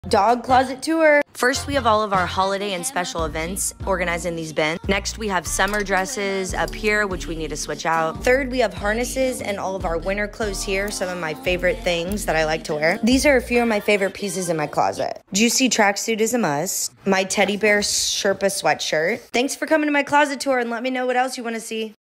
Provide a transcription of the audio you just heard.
Dog closet tour. First, we have all of our holiday and special events organized in these bins. Next, we have summer dresses up here, which we need to switch out. Third, we have harnesses and all of our winter clothes here, some of my favorite things that I like to wear. These are a few of my favorite pieces in my closet. Juicy tracksuit is a must. My teddy bear Sherpa sweatshirt. Thanks for coming to my closet tour, and let me know what else you want to see.